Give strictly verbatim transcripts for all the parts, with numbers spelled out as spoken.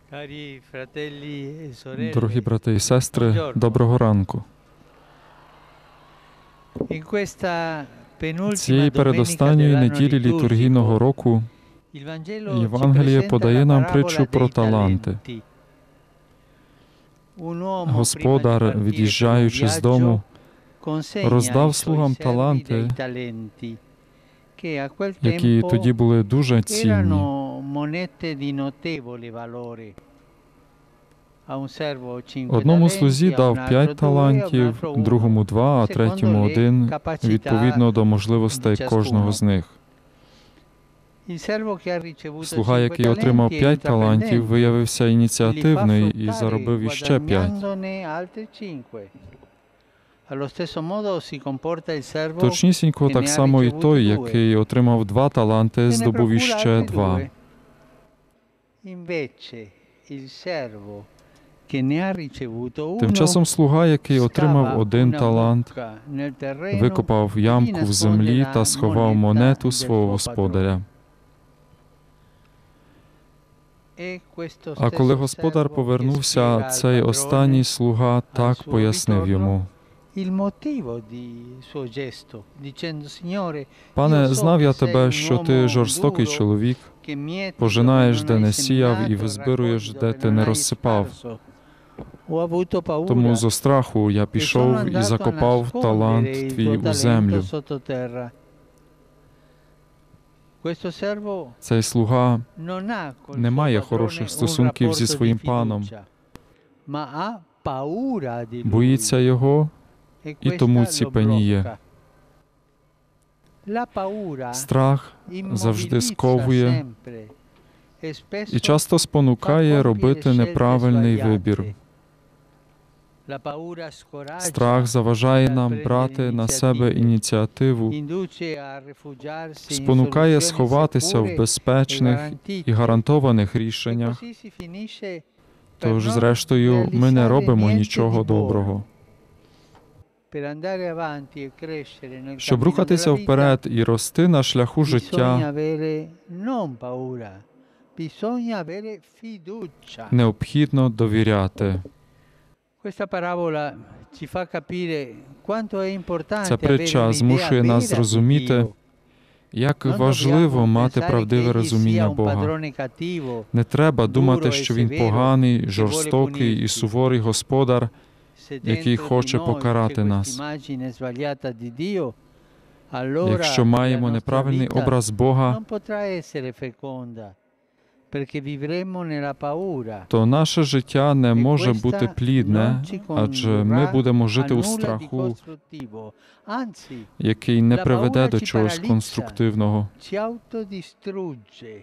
Cari fratelli e sorelle, Дорогі брати і сестри, buongiorno. доброго ранку. In questa penultima Цієї domenica передостанньої dell'anno неділі літургійного liturgico, року il Vangelo ci Євангеліє presenta подає la нам parabola притчу про dei таланти. talenti. Un uomo, prima di Господар, partire per un від'їжджаючи з viaggio, дому, consegna роздав ai suoi слугам servi таланти, dei talenti, che a quel які tempo тоді були дуже цінні. erano monete di notevole valore. A un servo cinque Одному talenti, слузі a un дав altro п'ять due, a un талантів, altro uno, другому два, а secondo третьому le один, capacità відповідно до можливостей di кожного ciascuno. з них. Il servo che ha ricevuto Слуга, cinque який отримав talenti, è п'ять талантів, intraprendente. виявився Li fa ініціативний і fruttare заробив іще п'ять. guadagnandone altri cinque. Allo stesso modo si comporta il servo Точнісінько che так ne ha само і ricevuto той, due. який отримав два таланти, Se ne здобув procura іще altri два. due. Invece il servo che ne ha ricevuto Тим uno часом слуга, який отримав scava один una талант, buca nel terreno викопав e vi ямку в nasconde землі la та сховав moneta монету del свого suo господаря. E questo А коли stesso господар servo che повернувся, spiega al цей padrone останній слуга так suo пояснив ritorno йому: il motivo di suo gesto, dicendo: Signore, «Пане, io so знав che я sei тебе, un що ти uomo жорстокий duro, чоловік, che mieti пожинаєш, dove де non hai не сіяв, і seminato, визбируєш, raccogli де dove ти non не hai розсипав. sparso. Ho avuto Тому paura зо страху я e sono пішов і andato a закопав талант nascondere il твій tuo у землю». talento sottoterra. Questo servo Цей слуга non ha col не suo має padrone хороших un стосунків зі rapporto di своїм паном, fiducia, ma ha paura di lui. боїться його E і тому questa lo ціпеніє. blocca. La paura Страх завжди immobilizza сковує sempre e spesso і часто fa спонукає compiere робити scelte неправильний sbagliate. вибір. La paura scoraggia, Страх заважає dal нам prendere брати на себе iniziative, ініціативу, induce a rifugiarsi in спонукає soluzioni сховатися в sicure e безпечних і garantite. гарантованих E рішеннах. così si finisce per Тож, non зрештою, ми не realizzare робимо niente нічого di buono. доброго. Per andare avanti e crescere nel Щоб cammino рухатися della vita, вперед і рости на шляху bisogna життя, avere non paura, bisogna avere fiducia. необхідно довіряти. Questa parabola ci fa capire quanto è importante Ця avere притча un'idea змушує нас vera di зрозуміти, Dio. як Non важливо dobbiamo мати pensare che правдиве egli розуміння sia un Бога. padrone cattivo, Не треба duro думати, e що Він severo, поганий, che vuole жорстокий і punirci. суворий господар, Se який dentro di хоче noi покарати c'è нас. quest'immagine sbagliata di Dio, allora Якщо la маємо nostra неправильний vita образ Бога, non potrà essere feconda, perché vivremo nella paura. то наше життя не E може questa бути плідне, non ci адже ми condurrà будемо a жити у nulla di страху, costruttivo. Anzi, який не la приведе paura до ci чогось paralizza, конструктивного. ci autodistrugge.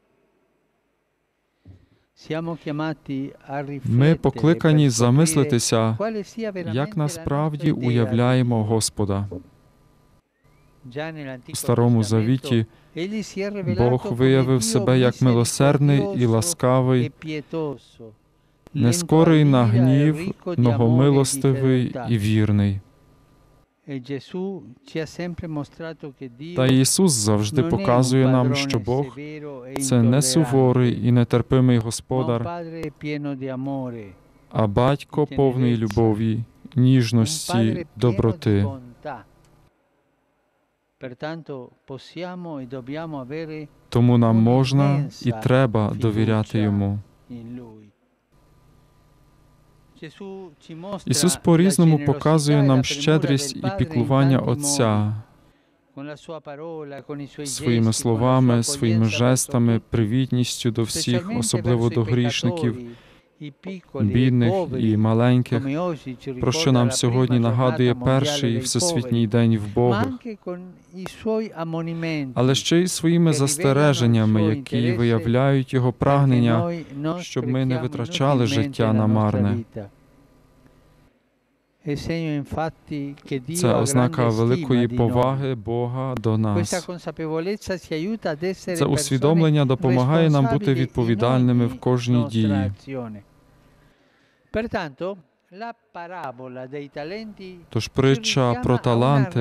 Siamo chiamati a Ми riflettere per покликані scoprire замислитися, quale sia veramente як la насправді nostra idea di уявляємо Dio. Господа. Già nell'Antico У Старому Testamento Завіті egli si è rivelato Бог come виявив Dio себе як милосердний і misericordioso ласкавий, e pietoso, не lento a скорий на ira e гнів, ricco di но amore e di милостивий fedeltà. і вірний. E Gesù ci ha sempre mostrato che Dio Та Ісус завжди non è un показує нам, padrone що Бог severo e – це не суворий intollerante, і нетерпимий ma un Господар, padre pieno di amore, а батько повний любові, un ніжності, padre pieno di доброти. bontà. Pertanto possiamo e dobbiamo avere Тому нам можна і треба fiducia довіряти Йому. in Lui. Gesù ci mostra Ісус la по-різному generosità показує e la нам premura щедрість del і Padre in піклування tanti Отця modi, con la sua parola, con i suoi своїми gesti, con la словами, sua своїми accoglienza verso жестами, tutti, привітністю до всіх, specialmente особливо verso i до грішників, peccatori, i piccoli e бідних і poveri, маленьких, come oggi ci про що ricorda нам la сьогодні prima нагадує giornata mondiale перший dei Всесвітній poveri, день ma вбогих, anche con i suoi ammonimenti, але ще й своїми che rivelano il застереженнями, suo які interesse виявляють Його perché прагнення, noi non щоб ми не sprechiamo витрачали inutilmente життя la на nostra марне. vita. È segno infatti che Dio Це ha grande ознака stima великої di noi. поваги Бога до Questa нас. consapevolezza ci aiuta ad essere Це persone усвідомлення допомагає нам бути responsabili in відповідальними в ogni кожній nostra дії. azione. Pertanto, la parabola dei talenti Тож ci притча richiama про a una таланти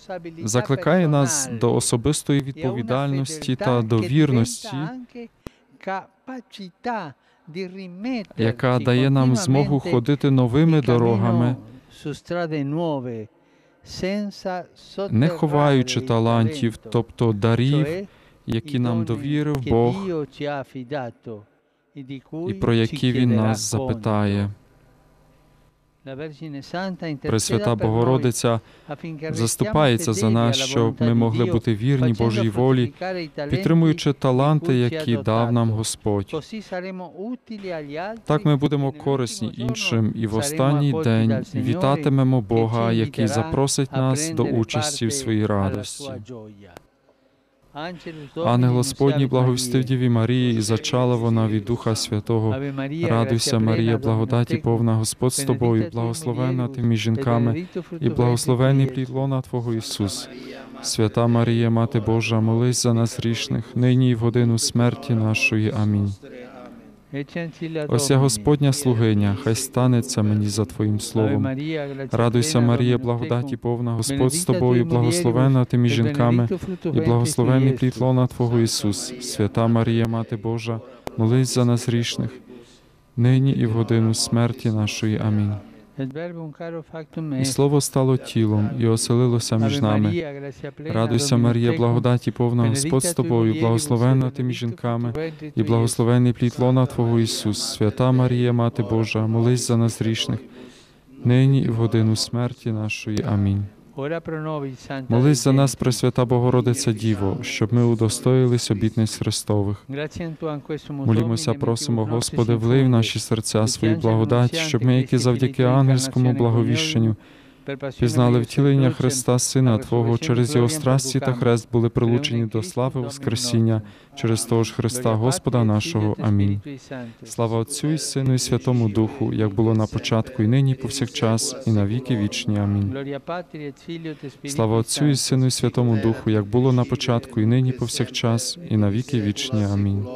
responsabilità закликає нас personale до особистої e a una відповідальності fedeltà та che до diventa вірності, anche capacità di rimetterci яка дає нам змогу continuamente ходити di новими дорогами, cammino su strade nuove, senza не sotterrare ховаючи il талантів, talento, тобто дарів, cioè які i нам doni довірив che Бог Dio ci ha affidato e di і cui про ci які Він chiederà нас conto. запитає. La Vergine Santa interceda Пресвята per noi Богородиця affinché restiamo заступається за fedeli нас, alla щоб volontà ми di могли Dio, бути вірні facendo Божій волі, fruttificare i talenti підтримуючи di таланти, cui ci ha які дав нам dotato. Господь. Così saremo utili agli altri Так ми e будемо nell'ultimo корисні giorno іншим, і в saremo останній accolti день dal Signore вітатимемо che Бога, ci який inviterà запросить a нас до prendere участі в parte своїй alla радості. sua gioia. Ангел Господній благовістив Діві Марії, і зачала вона від Духа Святого. Радуйся, Марія, благодаті повна, Господь з тобою, благословенна ти між жінками, і благословений плід лона Твого Ісус. Свята Марія, Мати Божа, молись за нас грішних, нині і в годину смерті нашої. Амінь. Ось я Господня слугиня, хай станеться мені за Твоїм словом. Радуйся, Марія, благодаті повна, Господь з тобою, благословенна ти між жінками, і благословений плід лона Твого Ісус. Свята Марія, Мати Божа, молись за нас грішних, нині і в годину смерті нашої. Амінь. І Слово стало тілом і оселилося між нами. Радуйся, Марія, благодаті повна, Господь з тобою, благословенна ти між жінками, і благословений плід лона Твого Ісус. Свята Марія, Мати Божа, молись за нас грішних, нині і в годину смерті нашої. Амінь. Молись за нас, Пресвята Богородиця Діво, щоб ми удостоїлись обітниць Христових. Молімося, просимо, Господи, влий в наші серця свою благодать, щоб ми, які завдяки ангельському благовіщенню, пізнали втілення Христа, Сина Твого, через Його страсті та хрест були прилучені до слави Воскресіння, через того ж Христа Господа нашого. Амінь. Слава Отцю і Сину і Святому Духу, як було на початку, і нині, і повсякчас, і на віки вічні. Амінь. Слава Отцю і Сину і Святому Духу, як було на початку, і нині, і повсякчас, і на віки вічні. Амінь.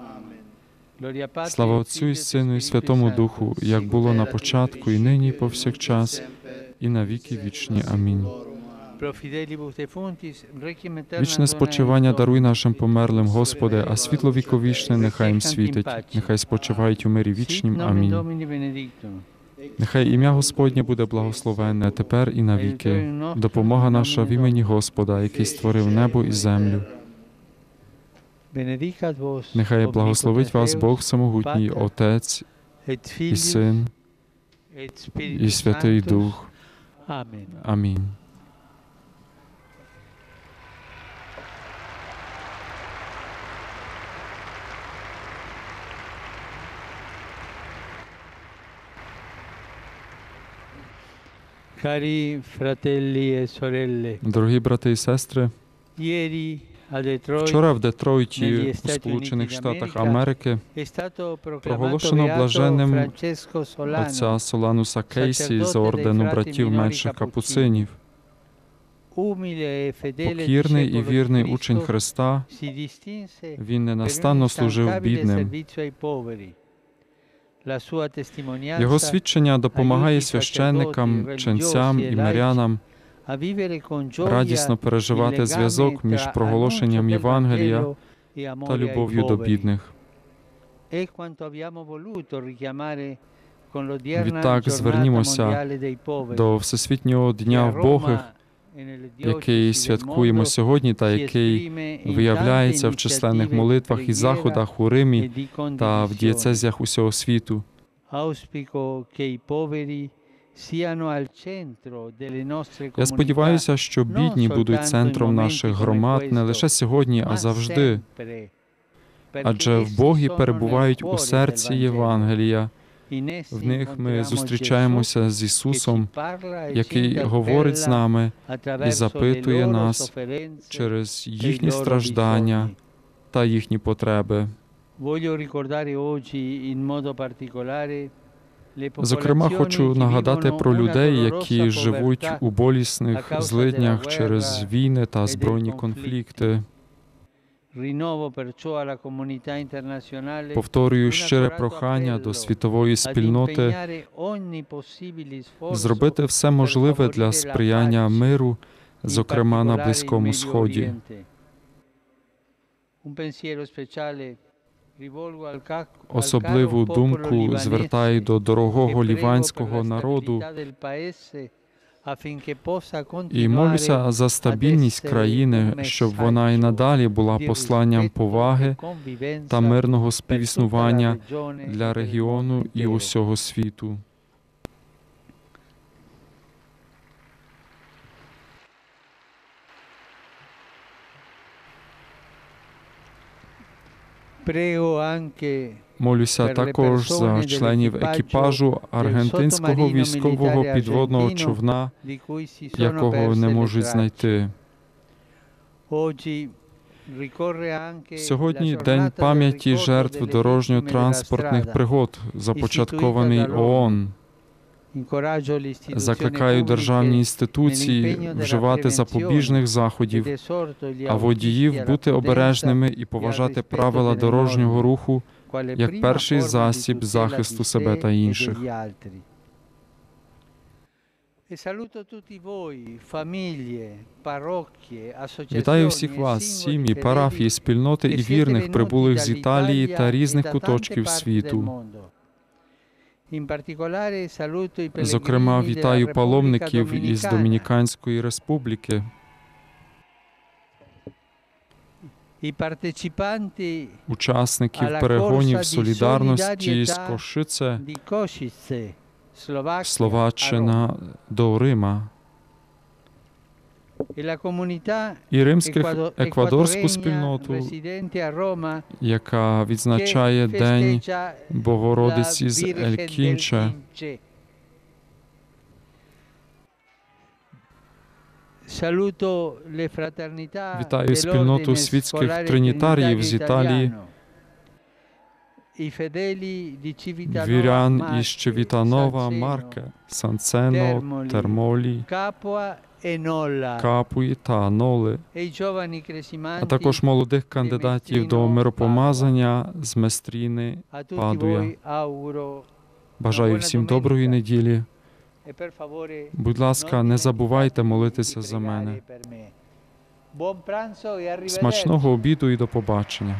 Слава Отцю і Сину і Святому Духу, як було на початку, і нині, і повсякчас, і на віки вічні. Амінь. Вічне спочивання даруй нашим померлим, Господи, а світло віковічне нехай їм світить, нехай спочивають у мирі вічнім. Амінь. Нехай ім'я Господнє буде благословенне тепер і навіки. Допомога наша в імені Господа, який створив небо і землю. Нехай благословить вас Бог Всемогутній, Отець і Син і Святий Дух. Амінь. Cari fratelli e sorelle, Дорогі брати і сестри, ieri a Detroit вчора в Детройті, negli у Stati Сполучених Uniti Штатах d'America, Америки, è stato proclamato проголошено beato блаженним Francesco Solano, отця Солануса Кейсі sacerdote з dei ордену frati братів minori менших cappuccini, капуцинів. umile e fedele Покірний і discepolo di вірний Cristo, учень Христа, si distinse він per un ненастанно служив instancabile бідним. servizio ai poveri. La sua testimonianza Його свідчення допомагає aiuti i священникам, sacerdoti, ченцям religiosi і e laici мирянам a vivere con gioia радісно il переживати legame зв'язок між tra проголошенням annuncio del Євангелія Vangelo e amore та ai любов'ю до poveri. бідних. È quanto abbiamo voluto richiamare con l'odierna Відтак giornata звернімося mondiale dei poveri, до Всесвітнього дня che a вбогих, Roma e nelle який diocesi del святкуємо mondo сьогодні та si який esprime in виявляється tante в численних iniziative di молитвах і preghiera заходах у e Римі di та в condivisione. дієцезіях усього світу. Auspico che i poveri siano al centro delle nostre Я comunità, сподіваюся, що бідні будуть центром наших громад не лише сьогодні, а ma завжди, sempre, адже perché в Богі essi sono перебувають nel у cuore серці del Vangelo. Євангелія. In essi В них ми incontriamo зустрічаємося з Gesù, Ісусом, che ci parla e ci який говорить з interpella нами attraverso і le запитує loro нас sofferenze через e i їхні loro страждання bisogni. та їхні потреби. Voglio ricordare oggi in modo particolare le Зокрема, popolazioni хочу che нагадати vivono про una людей, dolorosa які живуть povertà у болісних a causa злиднях della через guerra війни та e dei збройні conflitti. конфлікти. Rinnovo perciò alla comunità internazionale Повторюю un щире accorato прохання appello до світової ad спільноти impegnare ogni possibile sforzo зробити все per можливе favorire для la сприяння pace, миру, in зокрема на particolare in Близькому Medio Сході. Oriente. Un pensiero speciale Особливу думку звертаю до дорогого ліванського народу і молюся за стабільність країни, щоб вона і надалі була посланням поваги та мирного співіснування для регіону і усього світу. Молюся також за членів екіпажу аргентинського військового підводного човна, якого не можуть знайти. Сьогодні День пам'яті жертв дорожньо-транспортних пригод, започаткований ООН. Закликаю державні інституції вживати запобіжних заходів, а водіїв бути обережними і поважати правила дорожнього руху як перший засіб захисту себе та інших. Вітаю всіх вас, сім'ї, парафії, спільноти і вірних, прибулих з Італії та різних куточків світу. Зокрема, вітаю паломників із Домініканської Республіки. Учасників перегонів солідарності з Кошице, Словаччина до Рима. І римсько-еквадорську спільноту, яка відзначає День Богородиці з Ель-Кінче. Вітаю спільноту світських тринітаріїв з Італії, вірян із Чевітанова, Марке, Санцено, Термолі, Капуї та Аноли, а також молодих кандидатів до миропомазання з Местріни, Падуя. Бажаю всім доброї неділі. Будь ласка, не забувайте молитися за мене. Смачного обіду і до побачення.